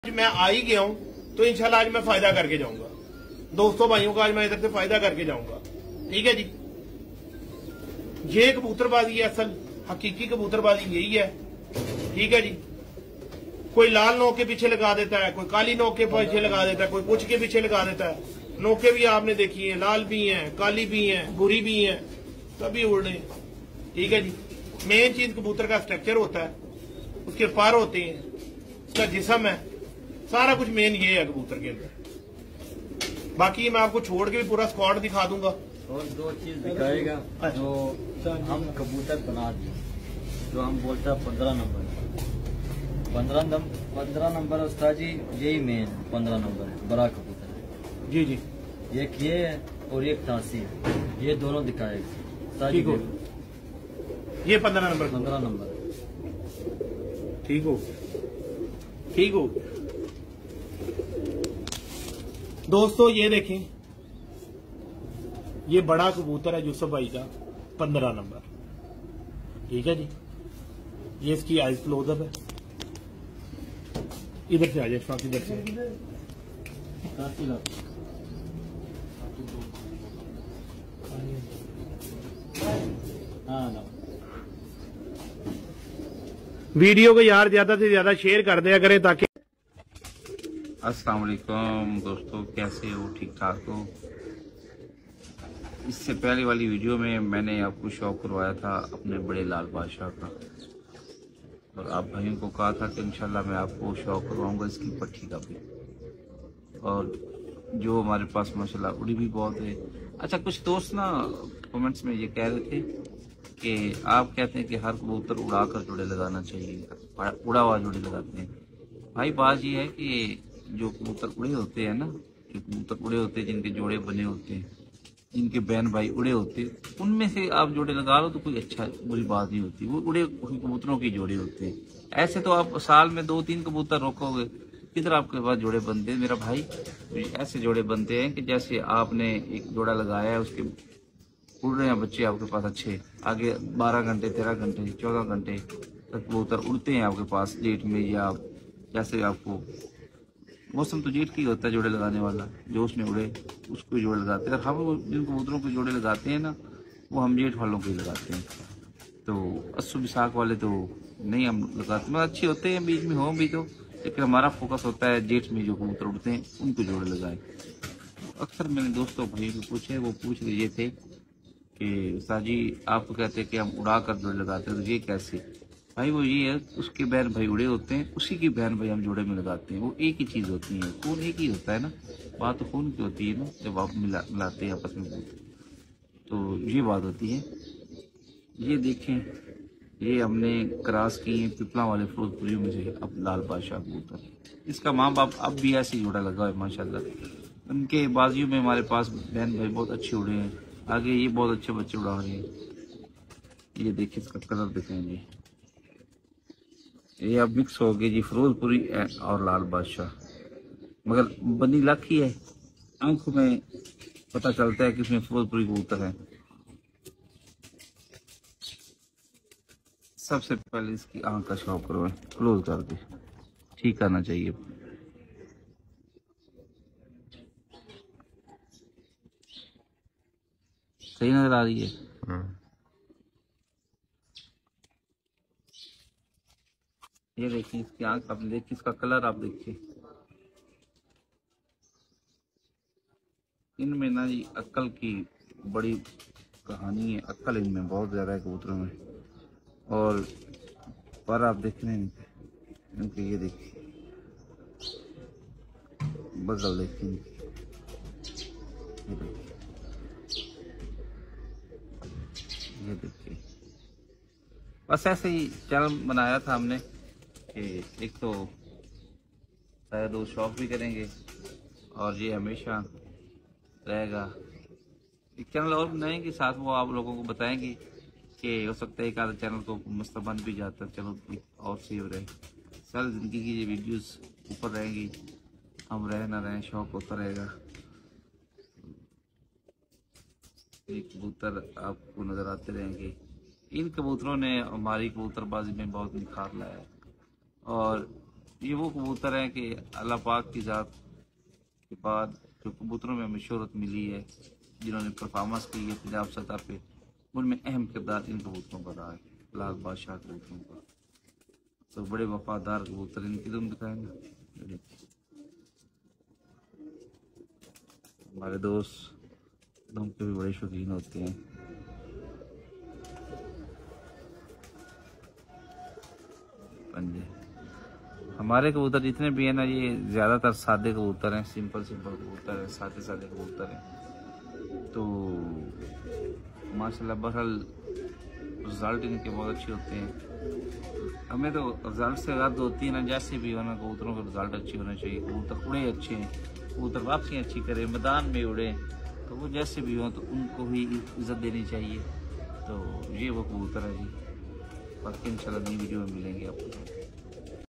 मैं आ ही गया हूँ तो इंशाल्लाह आज मैं फायदा करके जाऊंगा। दोस्तों भाइयों का आज मैं इधर से फायदा करके जाऊंगा। ठीक है जी, ये कबूतरबाजी है, असल हकीकी कबूतरबाजी यही है। ठीक है जी, कोई लाल नोक के पीछे लगा देता है, कोई काली नोक के पीछे लगा देता है, कोई कुछ के पीछे लगा देता है। नोके भी आपने देखी है, लाल भी हैं, काली भी हैं, भूरी भी हैं, सभी उड़ रहे हैं। ठीक है जी, मेन चीज कबूतर का स्ट्रक्चर होता है, उसके पर होते हैं, उसका जिस्म है, सारा कुछ मेन ये है कबूतर के अंदर। बाकी मैं आपको छोड़ के भी पूरा स्क्वाड दिखा दूंगा और दो चीज दिखाएगा जो हम कबूतर बना दिए, जो हम बोलते हैं 15 नंबर। 15 नंबर उस्ताद जी, यही मेन 15 नंबर है, बड़ा कबूतर है जी जी। एक ये है और एक तासी है, ये दोनों दिखाएगा। ठीक हो, ये 15 नंबर 15 नंबर। ठीक हो, ठीक हो दोस्तों। ये देखें, ये बड़ा कबूतर है यूसुफ भाई का 15 नंबर। ठीक है जी, ये इसकी आइज क्लोजअप है। इधर से आ जाए इधर से। वीडियो को यार ज्यादा से ज्यादा शेयर कर दिया करें ताकि। अस्सलाम वालेकुम दोस्तों, कैसे हो? ठीक ठाक हो? इससे पहले वाली वीडियो में मैंने आपको शौक करवाया था अपने बड़े लाल बादशाह का, और आप भाइयों को कहा था कि इंशाल्लाह मैं आपको शौक करवाऊंगा इसकी पट्टी का भी। और जो हमारे पास माशाल्लाह उड़ी भी बहुत है। अच्छा, कुछ दोस्त ना कमेंट्स में ये कह रहे थे कि आप कहते हैं कि हर कबूतर उड़ा कर जोड़े लगाना चाहिए, उड़ा हुआ जोड़े लगाते हैं। भाई बात ये है कि जो कबूतर उड़े होते हैं ना, जो कबूतर उड़े होते हैं, जिनके जोड़े बने होते हैं, जिनके बहन भाई उड़े होते हैं, उनमें से आप जोड़े लगा लो तो कोई अच्छा बुरी बात नहीं होती। वो उड़े कबूतरों के जोड़े होते हैं। ऐसे तो आप साल में 2-3 कबूतर रोकोगे, किधर आपके पास जोड़े बनते हैं मेरा भाई? ऐसे जोड़े बनते हैं कि जैसे आपने एक जोड़ा लगाया है, उसके उड़ रहे हैं बच्चे आपके पास अच्छे, आगे 12 घंटे 13 घंटे 14 घंटे तक कबूतर उड़ते हैं आपके पास जेठ में। या जैसे आपको मौसम तो जेठ की होता है जोड़े लगाने वाला, जो उसमें उड़े उसको जोड़े लगाते हैं। और हम जिन कबूतरों के जोड़े लगाते हैं ना, वो हम जेठ वालों के लगाते हैं। तो अस्सू बिसाख वाले तो नहीं हम लगाते, मतलब अच्छे होते हैं बीच में हो भी तो, लेकिन हमारा फोकस होता है जेठ में जो कबूतर उड़ते हैं उनको जोड़े लगाए। अक्सर मैंने दोस्तों भाई को पूछे, वो पूछ रहे थे कि साजी आप तो कहते हैं कि हम उड़ा कर जोड़े लगाते हैं, तो ये कैसे? भाई वो ये है, उसके बहन भाई उड़े होते हैं, उसी की बहन भाई हम जोड़े में लगाते हैं। वो एक ही चीज होती है, खून एक ही होता है ना, बात तो खून की होती है ना, जब आप मिलाते हैं आपस में तो ये बात होती है। ये देखें, ये हमने क्रॉस की है पिपला वाले फिरोजपुरी में से अब लाल बादशाह कबूतर। इसका माँ बाप अब भी ऐसे ही जोड़ा लगा है माशाल्लाह। उनके बाजियों में हमारे पास बहन भाई बहुत अच्छे उड़े हैं, आगे ये बहुत अच्छे बच्चे उड़ा रहे हैं। ये देखिए, इसका कलर देखेंगे, ये अब मिक्स हो गई जी फिरोजपुरी और लाल बादशाह, मगर बनी लाख ही है। आंखों में पता चलता है कि इसमें फिरोजपुरी कबूतर है। सबसे पहले इसकी आंख का शौक करो, क्लोज कर दे, ठीक करना चाहिए। सही नजर आ रही है? ये देखिए इसकी आंख, आप देखिए इसका कलर, आप देखिए। इनमें ना जी अक्ल की बड़ी कहानी है, अक्ल इनमें बहुत ज्यादा है कबूतरों में। और पर आप देख रहे हैं इनके, ये देखिए बगल देखिए, ये देखिए। बस ऐसे ही चैनल बनाया था हमने कि एक तो शायद वो शौक भी करेंगे और ये हमेशा रहेगा। एक चैनल और बनाएंगे साथ, वो आप लोगों को बताएंगे कि हो सकता है एक आधा चैनल को मसला बन भी जाता है, चलो और सेव रहे। सारी जिंदगी की ये वीडियोस ऊपर रहेंगी, हम रहे ना रहे शौक होता रहेगा। ये कबूतर आपको नजर आते रहेंगे। इन कबूतरों ने हमारी कबूतरबाजी में बहुत निखार लाया है। और ये वो कबूतर हैं कि अल्लाह पाक की ज़ात के बाद जो कबूतरों में हमें शोहरत मिली है, जिन्होंने परफॉर्मेंस की है पंजाब सतह पे, उनमें अहम किरदार इन कबूतरों का रहा है, लाल बादशाह कबूतरों का। तो बड़े वफादार कबूतर, इनकी तुम दिखाए ना। हमारे दोस्त दुम के भी बड़े शौकीन होते हैं। पंजे हमारे कबूतर जितने भी हैं ना, ये ज़्यादातर सादे कबूतर हैं, सिंपल कबूतर हैं, सादे कबूतर हैं। तो माशाल्लाह बहरहाल रिजल्ट इनके बहुत अच्छे होते हैं। हमें तो रिजल्ट से गद होती है ना, जैसे भी होना कबूतरों के रिजल्ट अच्छे होने चाहिए। कबूतर उड़े अच्छे हैं, कबूतर वापसी अच्छी करें, मैदान में उड़े, तो वो जैसे भी हो तो उनको भी इज्जत देनी चाहिए। तो ये वो कबूतर है जी। बाकी इंशाल्लाह नई वीडियो में मिलेंगे आपको।